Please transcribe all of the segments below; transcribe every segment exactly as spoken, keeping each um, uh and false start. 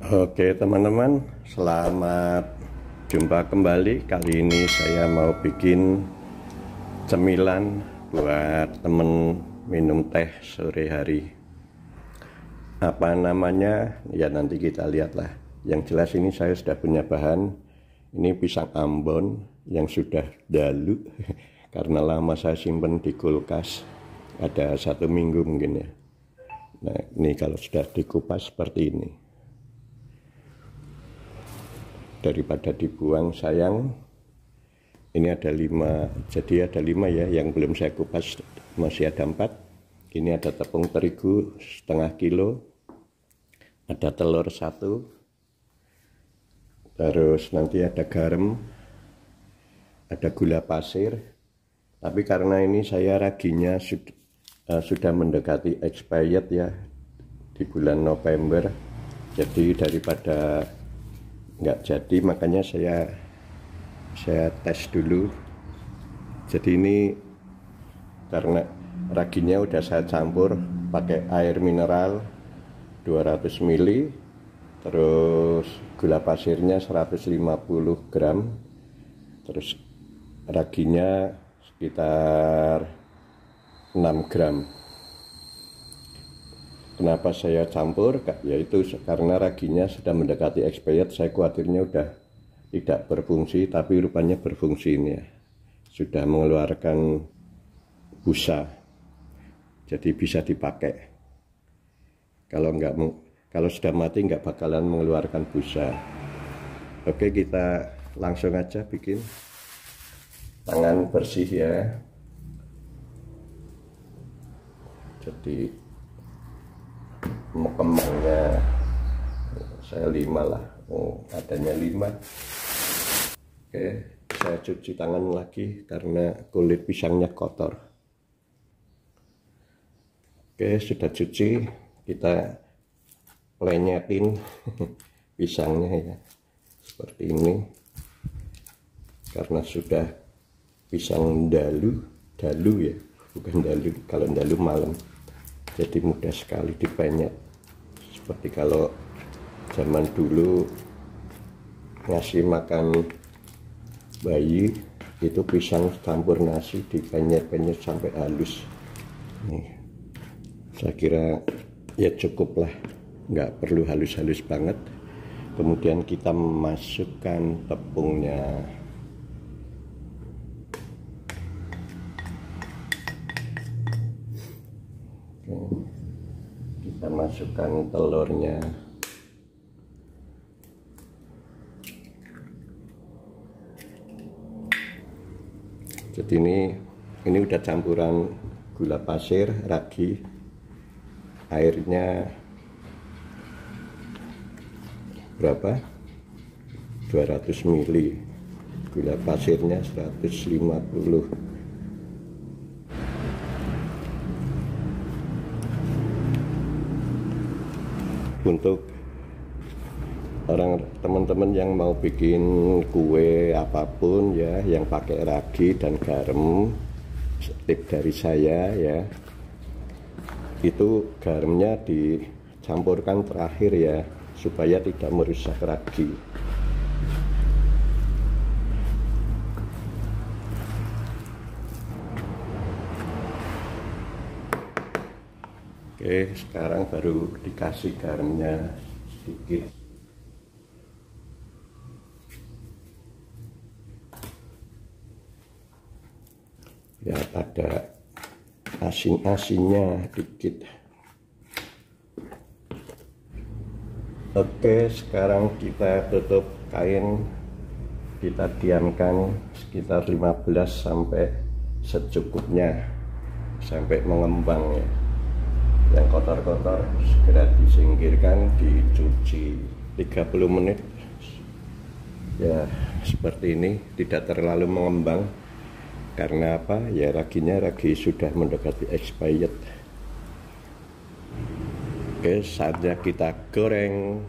Oke teman-teman, selamat jumpa kembali. Kali ini saya mau bikin cemilan buat temen minum teh sore hari. Apa namanya? Ya nanti kita lihatlah. Yang jelas ini saya sudah punya bahan. Ini pisang Ambon yang sudah dalu karena lama saya simpen di kulkas. Ada satu minggu mungkin ya. Nah ini kalau sudah dikupas seperti ini. Daripada dibuang sayang. Ini ada lima, jadi ada lima ya yang belum saya kupas, masih ada empat. Ini ada tepung terigu setengah kilo, ada telur satu, terus nanti ada garam, ada gula pasir. Tapi karena ini saya raginya sudah, uh, sudah mendekati expired ya di bulan November, jadi daripada nggak jadi makanya saya saya tes dulu. Jadi ini karena raginya udah saya campur pakai air mineral dua ratus mililiter, terus gula pasirnya seratus lima puluh gram, terus raginya sekitar enam gram. Kenapa saya campur? Yaitu karena raginya sudah mendekati expired. Saya khawatirnya udah tidak berfungsi, tapi rupanya berfungsi ini ya. Sudah mengeluarkan busa, jadi bisa dipakai. Kalau nggak, kalau sudah mati nggak bakalan mengeluarkan busa. Oke, kita langsung aja bikin. Tangan bersih ya. Jadi kembangnya saya lima lah, oh adanya lima. Oke, saya cuci tangan lagi karena kulit pisangnya kotor. Oke, sudah cuci, kita lenyetin pisangnya ya seperti ini. Karena sudah pisang dalu, dalu ya, bukan dalu. Kalau dalu malam, jadi mudah sekali dipenyet. Seperti kalau zaman dulu ngasih makan bayi itu pisang campur nasi dipenyet-penyet sampai halus. Nih, saya kira ya cukup lah, nggak perlu halus-halus banget. Kemudian kita masukkan tepungnya. Kita masukkan telurnya. Jadi ini ini udah campuran gula pasir, ragi, airnya berapa? dua ratus mililiter, gula pasirnya seratus lima puluh. Untuk orang teman-teman yang mau bikin kue apapun ya yang pakai ragi dan garam, tip dari saya ya, itu garamnya dicampurkan terakhir ya supaya tidak merusak ragi. Oke, sekarang baru dikasih garamnya sedikit. Ya, ada asin-asinnya dikit. Oke, sekarang kita tutup kain. Kita diamkan sekitar lima belas sampai secukupnya, sampai mengembang ya. Yang kotor-kotor segera disingkirkan, dicuci tiga puluh menit ya seperti ini, tidak terlalu mengembang. Karena apa? Ya raginya ragi sudah mendekati expired. Oke, saatnya kita goreng.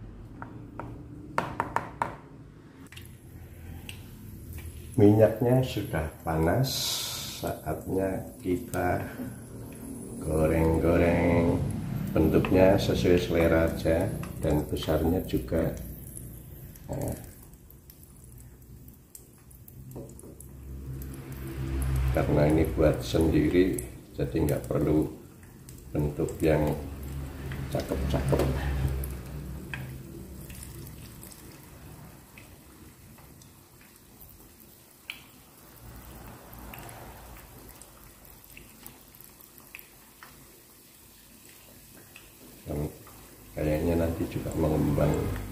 Minyaknya sudah panas, saatnya kita goreng-goreng. Bentuknya sesuai selera aja, dan besarnya juga. Nah, karena ini buat sendiri, jadi nggak perlu bentuk yang cakep-cakep. Dan kayaknya nanti juga mengembang.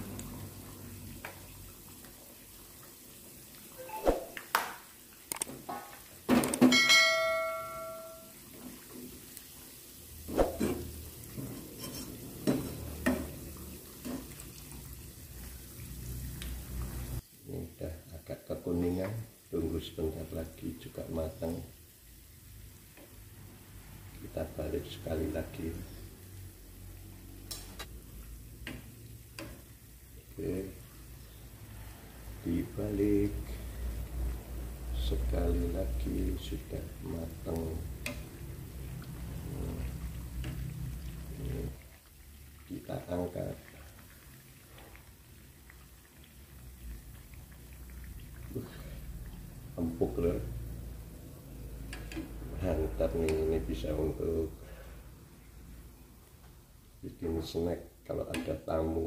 Ini udah agak kekuningan, tunggu sebentar lagi juga matang. Kita balik sekali lagi. Oke, dibalik sekali lagi, sudah matang. Ini kita angkat. Uh, empuk loh. Mantap nih, ini bisa untuk bikin snack kalau ada tamu.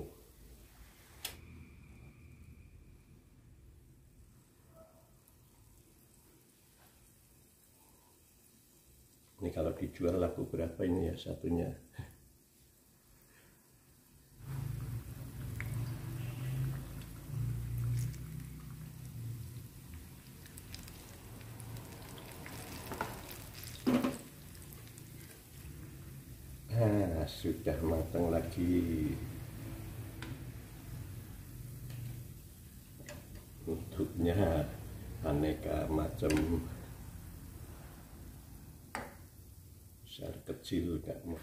Ini kalau dijual laku berapa ini ya satunya? Ah, sudah matang lagi. Bentuknya aneka macam, besar kecil gak mau.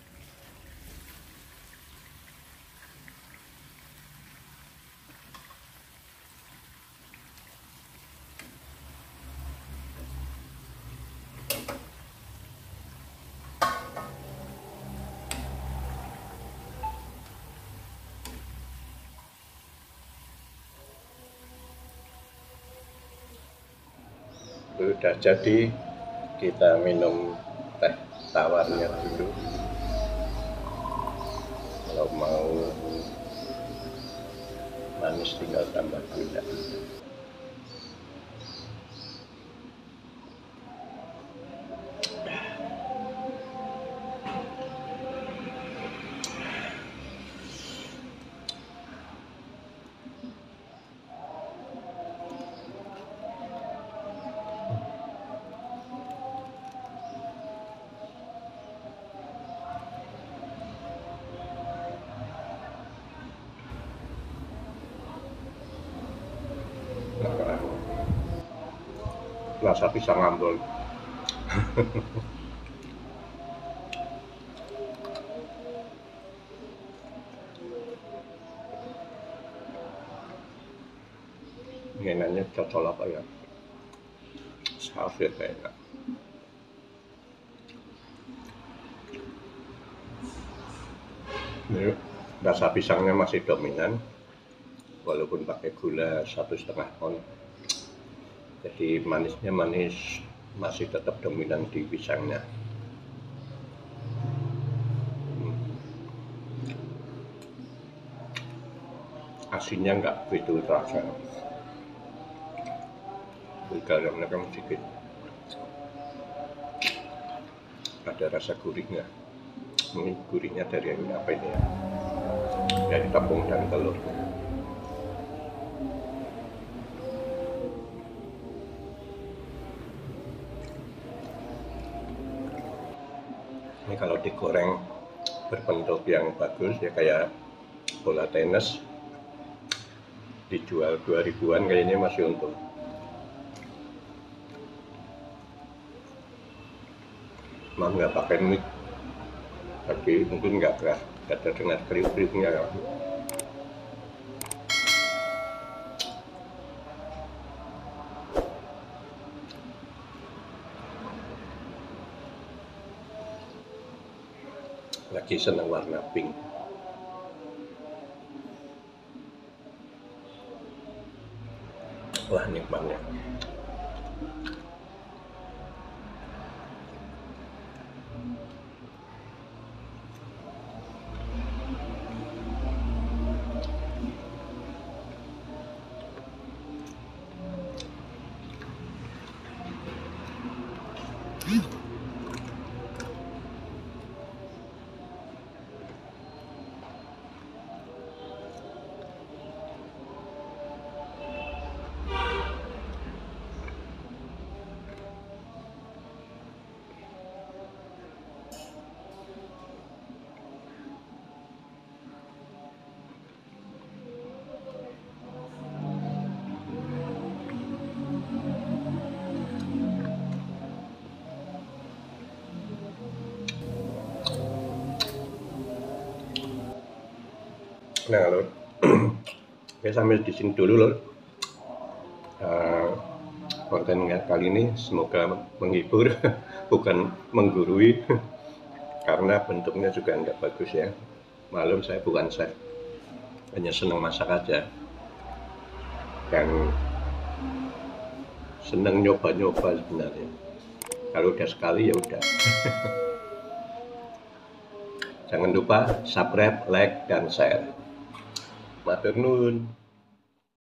Sudah jadi, kita minum teh tawarnya dulu. Kalau mau manis tinggal tambah gula. Rasa pisang ambon. Enaknya cocol apa ya? Safir kayaknya. Ini rasa pisangnya masih dominan, walaupun pakai gula satu setengah on. Jadi manisnya manis masih tetap dominan di pisangnya. Hmm. Asinnya nggak begitu terasa. Garamnya kan sedikit. Ada rasa gurihnya. Ini gurihnya dari apa ini ya? Dari tepung dan telur. Ini kalau digoreng berbentuk yang bagus ya kayak bola tenis, dijual dua ribuan kayaknya masih untung. Maaf nggak pakai mic, tapi mungkin nggak keras, nggak terdengar kriuk-kriuknya. Lagi senang warna pink. Wah, nikmatnya. Nah, Lur, saya sambil di sini dulu, Lur. Uh, konten kali ini semoga menghibur, bukan menggurui, karena bentuknya juga nggak bagus ya. Malum saya bukan chef, hanya senang masak aja, dan senang nyoba-nyoba sebenarnya. Kalau udah sekali ya udah. Jangan lupa subscribe, like, dan share. Matur nuwun.